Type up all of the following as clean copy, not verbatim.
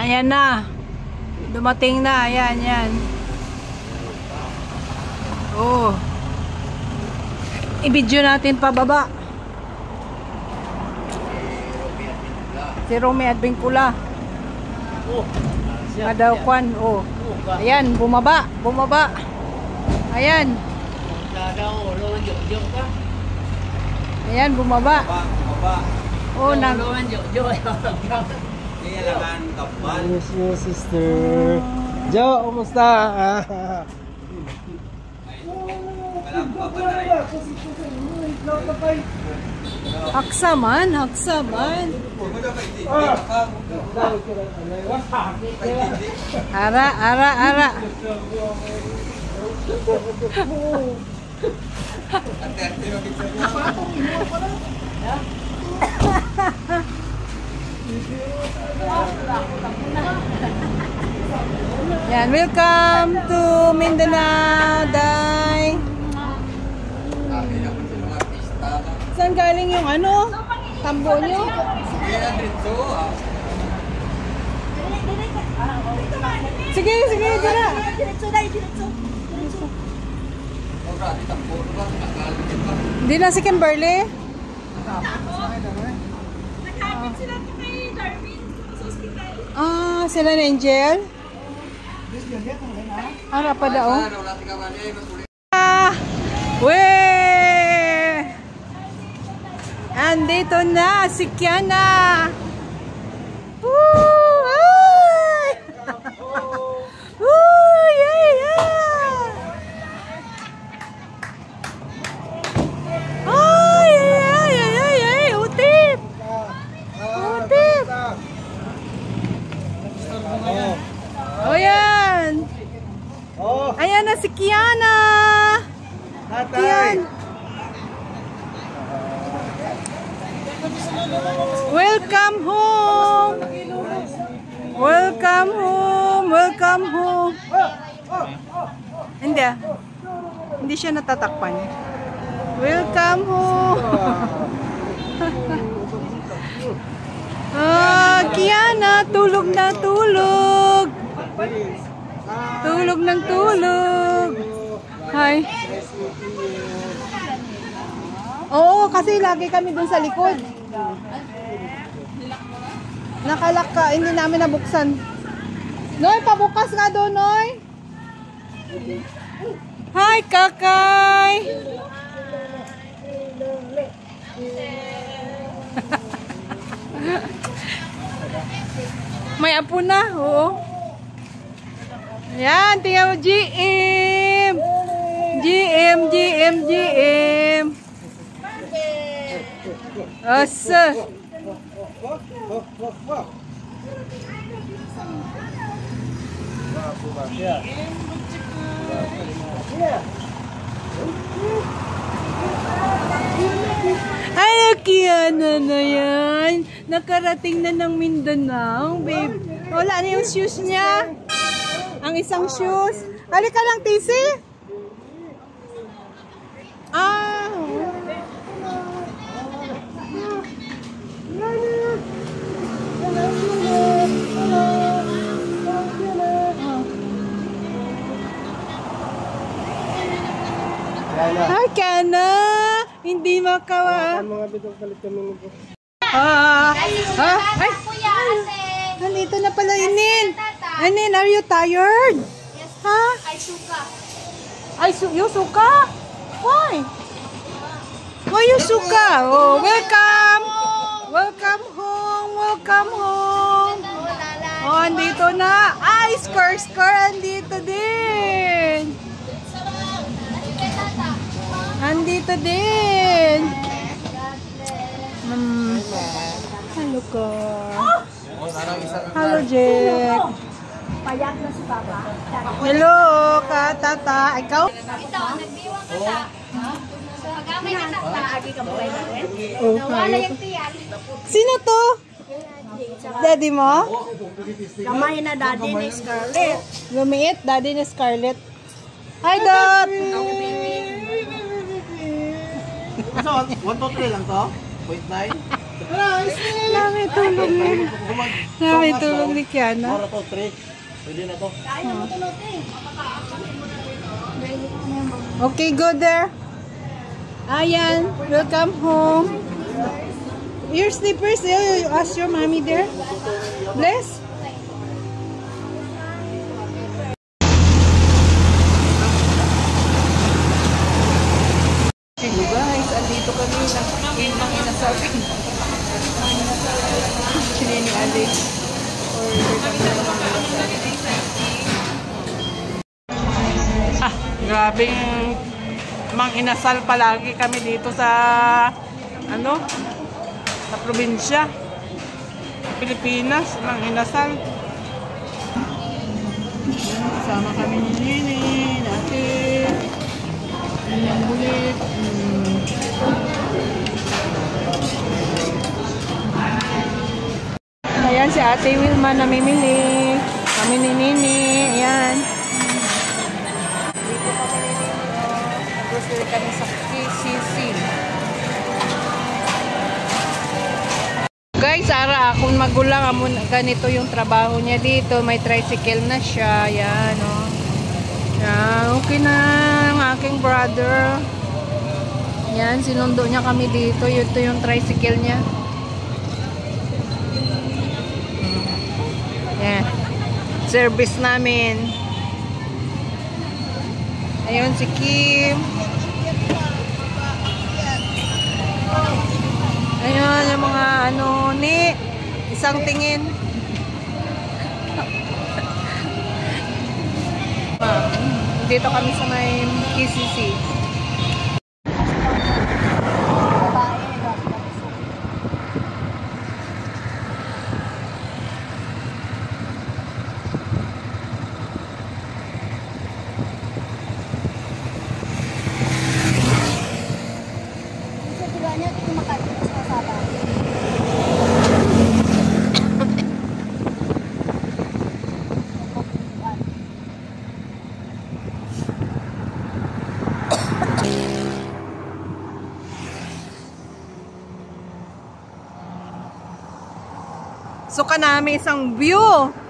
Ayan na. Dumating na. Ayan, yan. Oh. I-video natin pababa. Si Romy at Bingpula. Madawkwan. Oh. Ayan, bumaba. Bumaba. Ayan. Ayan, bumaba. Oh, nag... Yes, yes, sister. Jo, kumusta? Haksaman, haksaman. Ara, ara, ara. Yan, welcome to Mindanao, Day. Saan galing yung ano? Tambo nyo? Sige, sige, dira. Hindi na si Kimberly? Ah, sila na Angel? Ara pa daw. Ah, weh! Andito na si Kiana. Woo! Ay! Woo! Yeah, yeah! Ay, ay, ay, ay, ay! Utip! Utip! Oh, yan! Ayan na si Kiana! Kian! Welcome home! Welcome home! Welcome home! Hindi ah. Hindi siya natatakpan. Welcome home! Ah, Kiana! Tulog na tulog! Tulog ng tulog! Hi! Oo, kasi lagi kami dun sa likod. Nakalak ka, hindi namin nabuksan. Noy, pabukas nga doon, Noy. Hi, Kakay. May apo na, oo. Yan, tingnan mo, GM. GM, GM, GM. Asa. Ay, Kiana na yan. Nakarating na ng Mindanao, babe. Wala na yung shoes niya. Ang isang shoes. Halika lang, Tisi. Ah. Hi, Kiana. Hindi makawa. Mga bitong kalit kami nito. Ay. Nandito na pala, Inin. Inin, are you tired? Yes. Ha? Ay, suka. Ay, you suka? Why? Why you suka? Oh, welcome. Welcome home. Welcome home. Oh, andito na. Ay, skr, andito din. Andito din. Hello, ka. Hello, Jack. Payak na si Papa. Hello, Tata. Ikaw? Ito, nagbiwang ka sa. Magamay ka sa paagi ka buhay natin. Oh, Nawala yung tiyan. sino to? Daddy mo? Kamay na daddy ni Scarlett. Lumiit, daddy ni Scarlett. Hi, Dot! So, 1, 2, 3 lang to? 0.9? Dami tulog ni. Dami tulog ni Kiana. Mara to, 3. Pwede na to. Okay, go there. Ayan, welcome home. Your slippers, you ask your mommy there. Bless. Hello guys, andito kami ng inasal. Sinini Alex. Order kami ng mga inasal. Grabing mang inasal palagi kami dito sa sa probinsya Pilipinas, mang inasal. Kasama kami ni Nini, natin. Ang bulit. Ayan si Ate Wilma namimili. Kami ni Nini. Ayan. Dito kami ni Nini. Nag-grocery kami sa KCC. Guys, ara akong magulang. Ganito yung trabaho niya dito. May tricycle na siya. Ayan, o. Yan, okay na ang aking brother. Yan, sinundo niya kami dito. Ito yung tricycle niya. Yan. Service namin. Ayun si Kim. Ayun yung mga ni isang tingin. Dito kami sa may KCC. So kanami isang view.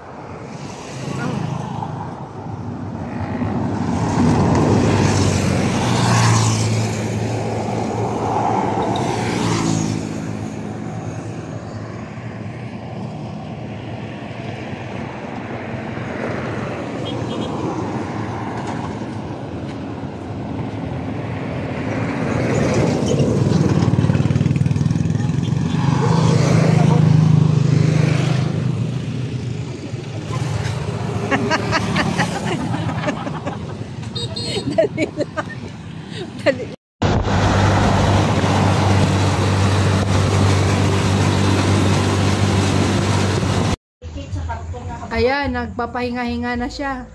Dali lang. Dali lang. Ayan, nagpapahinga-hinga na siya.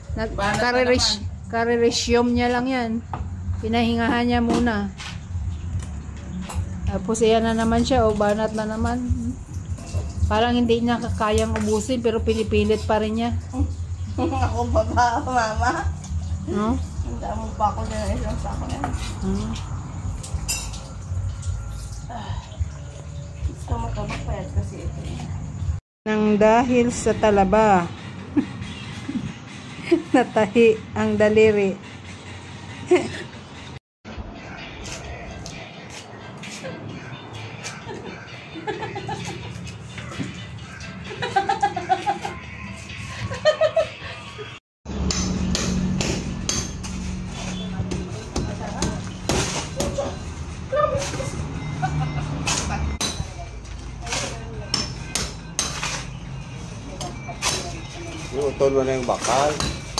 Kare-resume niya lang yan. Pinahingahan niya muna. Tapos ayan na naman siya. O, banat na naman. Parang hindi niya kayang ubusin pero pinipilit pa rin niya. Ako pa ba, mama? No? Ang damo pa ako na isang sako yan. Gusto mo ito magpayat kasi ito. Nang dahil sa talaba, natahi ang daliri. Utol mo na yung bakal.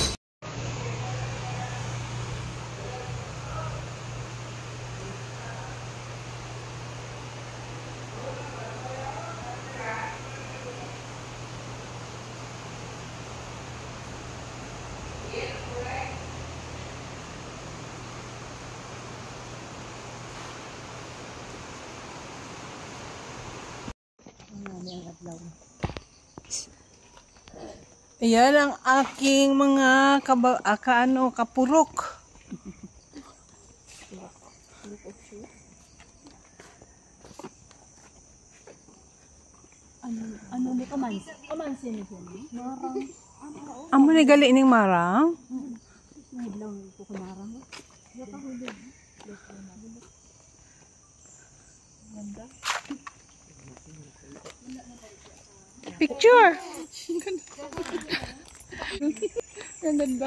Ayan ang aking mga kapurok. Ano ni kamansi? Kamansi ni siya. Marang. Amo ni gali ning marang. Lang ko kumarang. Picture. Ganda.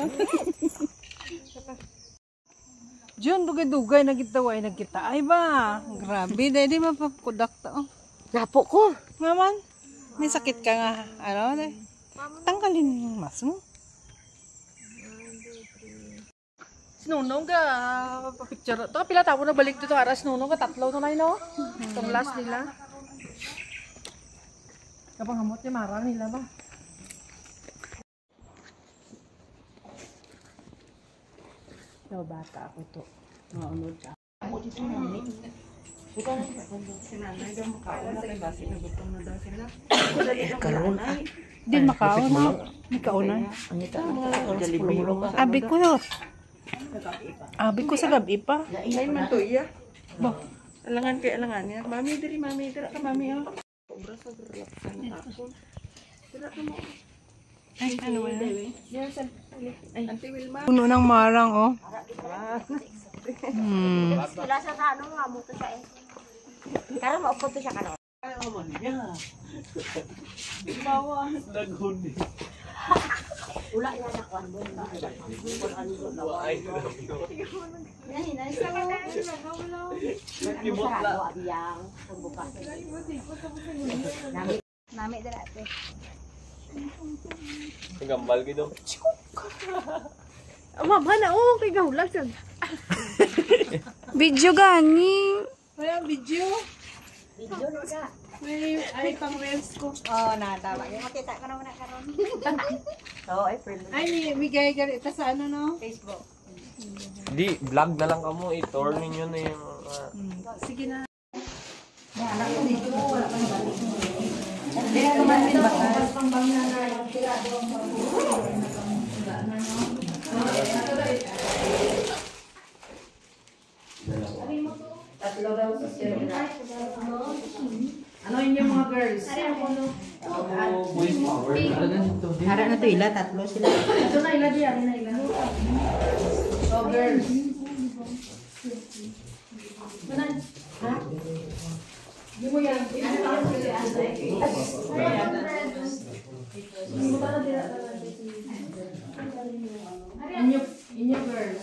Jun, dugay-dugay nagitawa ay nagkita. Ay ba? Grabe, dahil di mapakudak to. Napo ko. Ngaman, may sakit ka nga. Ano, dahil. Tanggalin yung mask mo. Sinunong ka, pa-picture. Ito ka pila tapo na balik dito. Aras sinunong ka, tatlo na na no? Itong last nila. Kapag hamot niya, marang nila ba? So, bata ako to. Maunod ka. Ako dito namin. Ikaw na si nanay daw makauna kay base na gutom na daw sila. Karoon ay. Di makaon na. Di kauna. Ang ito mga Jollibee. Abi ko yun. Abi ko sa gabi pa. Ay, man to iya. Ba, alangan kay alangan niya. Mami, diri, ka mami, oh. Sobra sa relax na ako. Dira ka mo. Ay, ano ba yan? Yes, ay, Auntie Wilma. Puno ng marang, oh. Sila sa tanong nga mo to siya eh. Karon maupo to siya karon. Ula yan na kwan mo. Nami dati. Gambal gitu. Mama na, oh, kay gahulag siya. Video gani. Wala, video. Video na ka. May pang reels ko. Oh, natama. Makita ka naman na karon. Oo, ay friend. Ay, bigay ka ito sa ano, no? Facebook. Di, vlog na lang kamo. I-tour ninyo na yung... Sige na. Ano yung mga girls? Harap na to ila, tatlo sila. Ito na ila diyan, na ila. Oh, girls. Di mo yan. Inyo girls.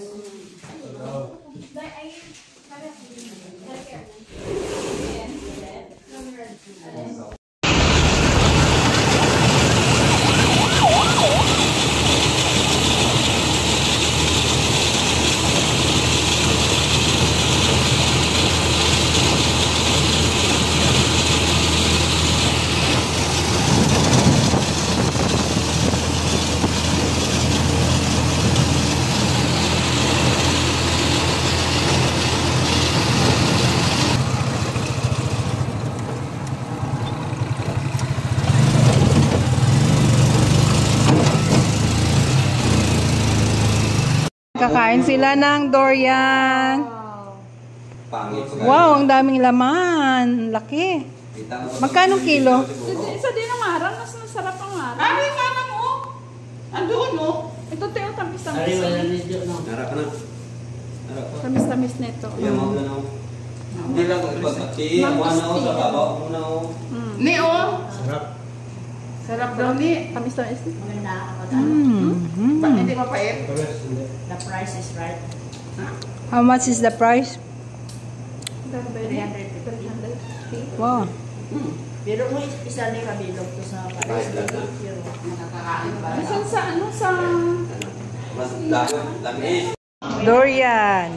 Kakain sila ng durian. Pangit. Wow, ang daming laman. Laki. Magkano kilo? Isa din ang marang, mas masarap ang marang. Ay, marang mo! Andun mo! Ito tayo, tamis-tamis. Harap ka na. Harap ka. Tamis-tamis na ito. Yung mga na ako. Hindi lang ipagkati. Ang ano ako sa babaw. Muna ako. Ni, oh! Sarap. Sarap daw ni. Tamis-tamis. Maganda ako. Ba't hindi mapait? The price is right. How much is the price? 300. Wow. Pero mo isa ni kabilog to sa price. Nakakain ba? Saan sa ano? Sa... Mas lamis. Durian.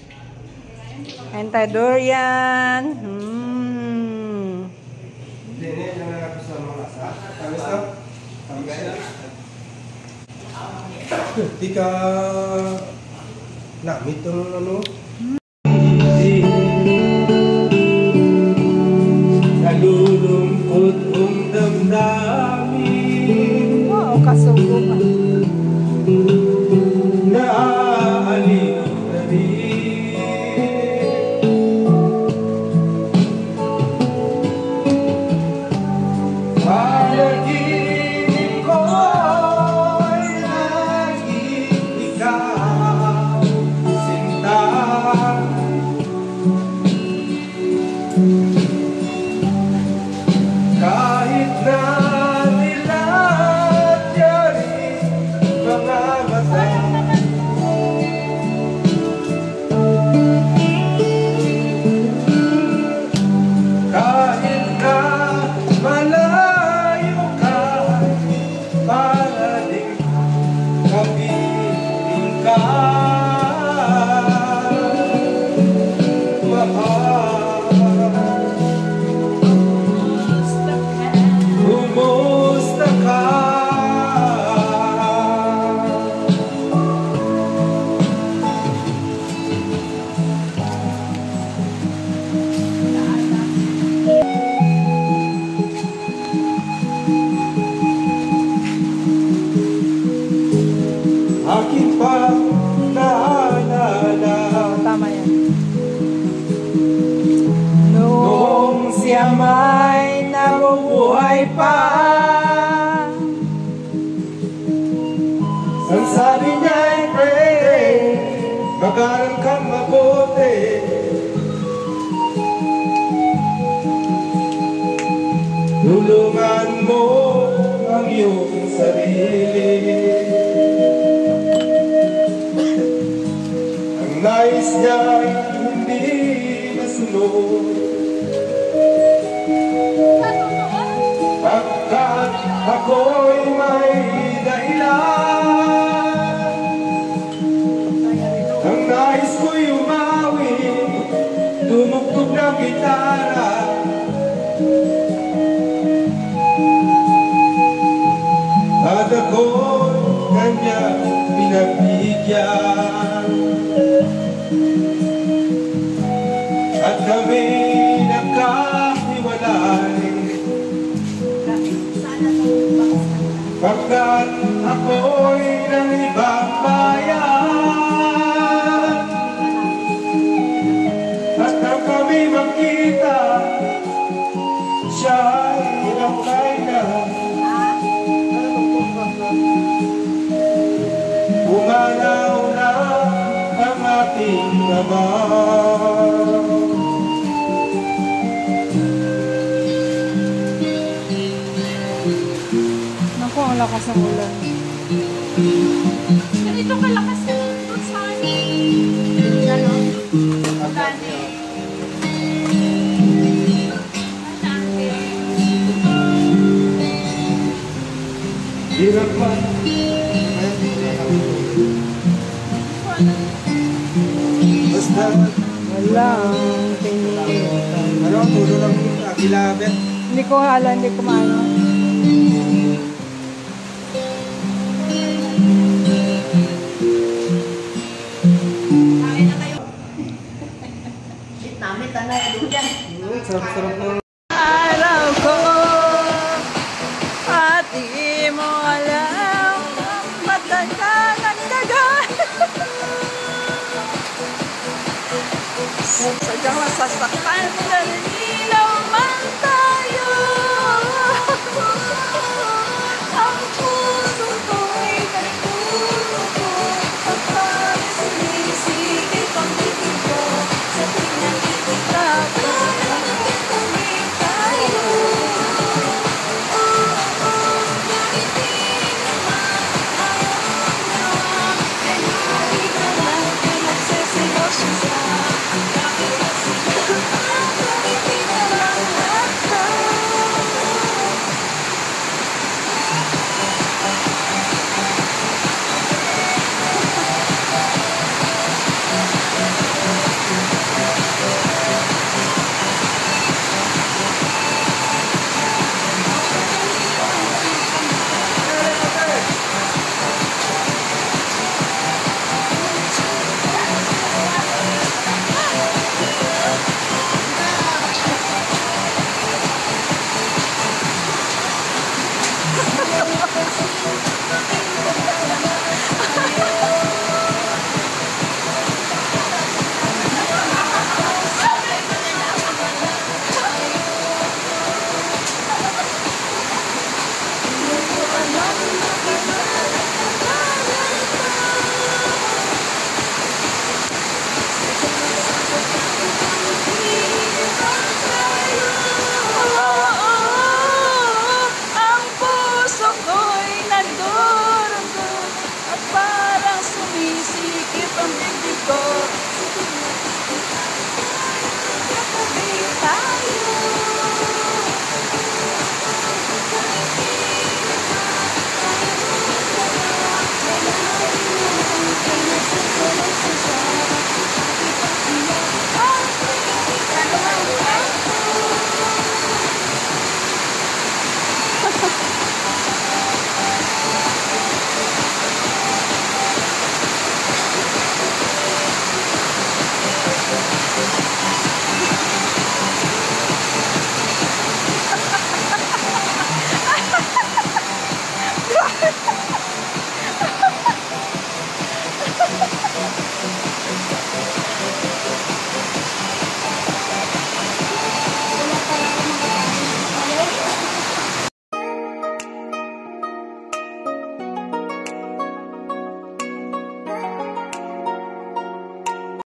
Enta durian. Di ka namit ang ano? Nalulungkot ang damdamin. Wow, kasugo ka. Naaaliw na rin. mahal. Kumusta ka? Aking pa naalala Tama yan. Noong siya may nabubuhay pa, ang sabi niya ay pray, mag-aral kang mabuti. Tulungan mo ang iyong sarili. Ang nais niya ay hindi masunod, pagkat ako'y may dahilan. Ang nais ko'y umawi, tumugtog ng gitara. At ako'y kanya pinagbigyan. At kami nagkahiwalay, pagkat ako'y ng ibang bayan. At nang kami magkita, siya'y ilangkay na. Umalaw na ang ating laban. naku, ang lakas ng ulan. Ganito kalakas na doon sa amin. Ano? Dati. Hirap man. Basta, Walang pinili. ano ang tulo ng kilabit? Hindi ko alam, hindi ko maano. Sarap-sarap na. Alam ko at di mo alam matagal ang tagal. Sadyang masasaktan dahil ilaw man tayo. Ang puso ko'y nagtuturo at parang sinisigit ang bibig ko sa pinag-ikita ko. Sa